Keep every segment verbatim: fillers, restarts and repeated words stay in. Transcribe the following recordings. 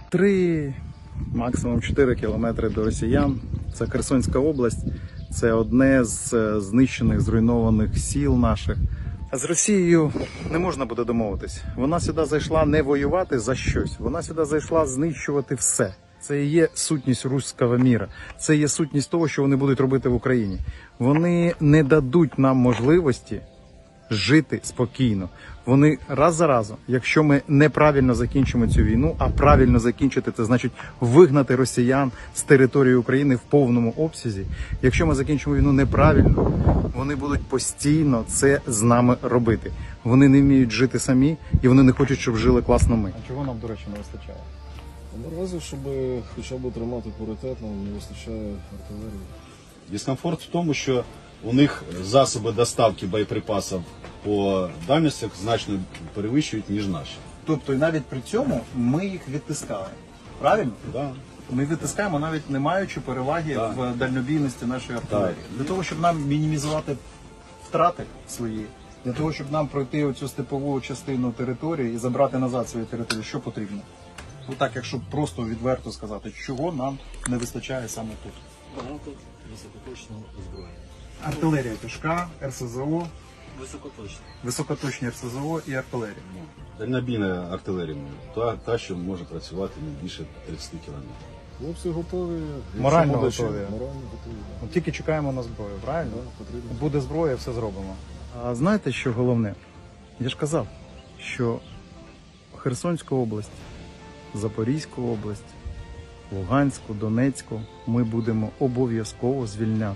Три, максимум чотири кілометри до росіян. Це Херсонська область, це одне з знищених, зруйнованих сіл наших. А з Росією не можна буде домовитись. Вона сюди зайшла не воювати за щось, вона сюди зайшла знищувати все. Це і є сутність руського міра, це є сутність того, що вони будуть робити в Україні. Вони не дадуть нам можливості жити спокійно. Вони раз за разом, якщо ми неправильно закінчимо цю війну, а правильно закінчити, це значить вигнати росіян з території України в повному обсязі. Якщо ми закінчимо війну неправильно, вони будуть постійно це з нами робити. Вони не вміють жити самі і вони не хочуть, щоб жили класно ми. А чого нам, до речі, не вистачає? Наразі, щоб хоча б тримати паритет, нам не вистачає артилерії. Дискомфорт в тому, що у них засоби доставки боєприпасів по дальностях значно перевищують, ніж наші. Тобто і навіть при цьому ми їх відтискаємо. Правильно? Да. Ми відтискаємо, навіть не маючи переваги Так. в дальнобійності нашої артилерії. Так. Для того, щоб нам мінімізувати втрати свої, для того, щоб нам пройти оцю степову частину території і забрати назад свої території, що потрібно? Ну так, якщо просто відверто сказати, чого нам не вистачає саме тут. Багато високоточного озброєння. Артилерія тяжка, ер ес зе о, Високоточне. високоточні ер ес зе о і артилерія. Дальнобійна артилерія, та, та, що може працювати не більше тридцять кілометрів. Хлопці готові. якщо Морально буде чим, готові. Морально готові. да. От тільки чекаємо на зброю, правильно? Да, потрібно. Буде зброя, все зробимо. А знаєте, що головне? Я ж казав, що Херсонську область, Запорізьку область, Луганську, Донецьку ми будемо обов'язково звільняти.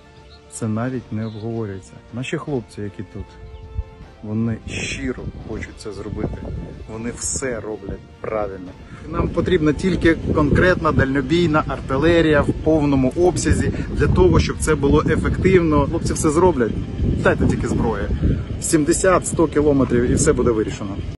Це навіть не обговорюється. Наші хлопці, які тут, вони щиро хочуть це зробити. Вони все роблять правильно. Нам потрібна тільки конкретна дальнобійна артилерія в повному обсязі для того, щоб це було ефективно. Хлопці все зроблять. Дайте тільки зброї. сімдесят-сто кілометрів і все буде вирішено.